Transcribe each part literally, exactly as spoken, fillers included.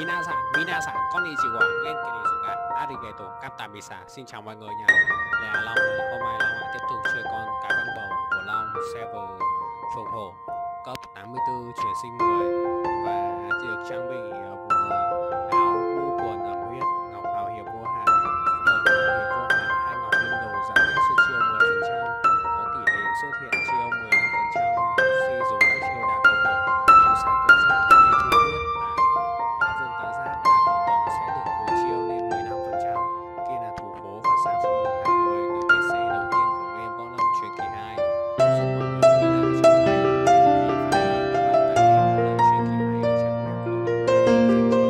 Minasan, Minasan, konnichiwa, genki desu ka, arigato, kamsahamnida. Xin chào mọi người nha. Là Long này, hôm nay Long lại tiếp tục chơi con cá băng bầu của Long Server Phổ Phổ cấp tám mươi tư chuyển sinh mười và được trang bị uh, bộ áo mũ quần ẩm huyết, ngọc bảo hiểm vô hạn, đầu bảo hiểm vô hạn, hai ngọc linh đồ giảm lãi suất chiêu mười phần trăm, có tỷ lệ xuất hiện chiêu mười lăm phần trăm khi dùng các chiêu đạp đồng bộ, nếu xài quân giáp hay thu huyết và phá vương tá giáp là cộng tổng sẽ được hồi chiêu lên mười lăm phần trăm. Kia là thủ phố và sa phu, hai người được pê xê đầu tiên của game Võ Lâm truyền kỳ hai, giúp mọi người đi lại trong thay khi phát hiện các bạn tải game Võ Lâm truyền kỳ hai ở trang web võ lâm dành cho game.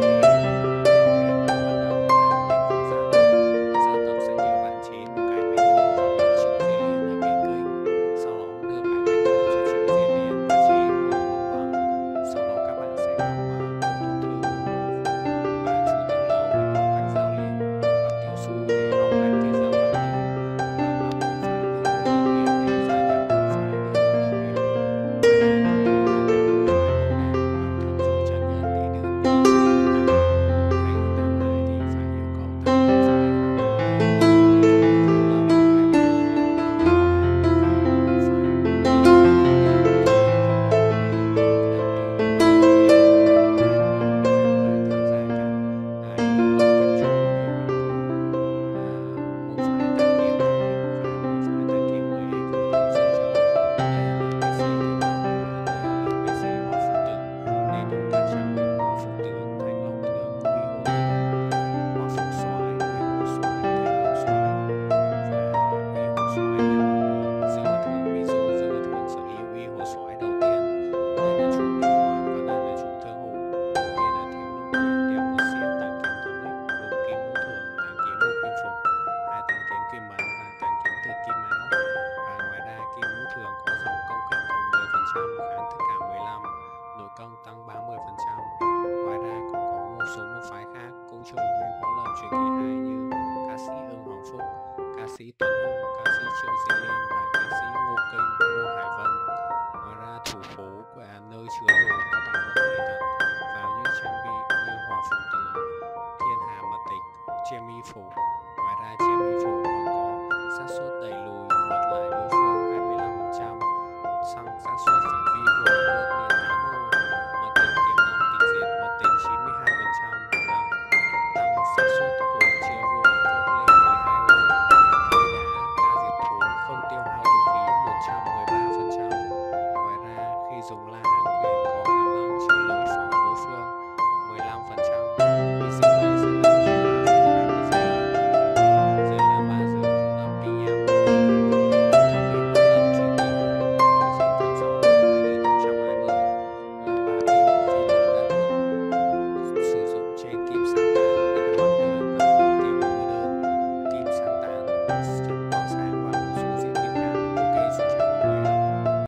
Sau game bắt đầu là nhiệm vụ gia tốc. Gia tốc sẽ nhờ bạn chế một cái bánh ngô và một chiếc dây liền ở bên kênh, sau đó đưa cái bánh ngô cho chiếc dây liền và chế một bông băng. Sau đó các bạn sẽ gặp uh, công thủ thư và chủ tiểu lâu để học cách giao liền, và tiểu sư để học cách kết giao bạn nữ, và ngọc cũng phải được huấn luyện viên để gia nhập cũng phải được huấn luyện viên. Ngoài ra còn có gia nhập một cái bồ đà, ngọc thần du chân nhân để được tìm thấy Tam Hải. Thay ở Tam Hải thì phải yêu cầu Tam Hải phải khác nhau, để phải được thiếu lâm một cái bồ đà, bồ đà một cái cũng phải được huấn luyện viên để được thiếu lâm một lần tu một lần viên một lần và mọi người tham gia cả hai yêu cầu tập trung đều yêu cầu uh, một phái tán kiếm thập hiệp và một phái tán kiếm mười hệ cử từ Dương Châu. Đây là lời pê xê Tiểu Long và đây là lời pê xê Hoàng Phủ Tử. Đầy đủ các trang bị Hoàng Phủ Tướng, Thanh Long Tướng, Uy Hồ Tướng, Hoàng Phủ Soái, Uy Hồ Soái, Thanh Long Soái và Uy Hồ Soái là Dương Ngân Thương. Ví dụ Dương Ngân Thương sở hữu Uy Hồ Soái đầu tiên. Đây là chủ Minh Hoàng và đây là chủ Thương Hùng. Kia là Thiếu Lục Quyền, đeo một xiên tàn kiếm thống lĩnh, gồm kiếm ngũ thường, tàn kiếm ngũ kim phục, hai tàn kiếm kim mẫn và tàn kiếm từ kim mão. Và ngoài ra kim ngũ thường có dòng công kích cộng mười phần trăm, kháng tất cả mười lăm, nội công tăng ba mươi phần trăm. Ngoài ra còn có một số môn phái khác cũng chơi game Võ Lâm truyền kỳ hai như ca sĩ Ưng Hoàng Phúc, ca sĩ Tuấn Hưng, ca sĩ Triệu Diên Liên và ca sĩ Ngô Kinh, Ngô Hải Vân. Ngoài ra thủ phố là nơi chứa đồ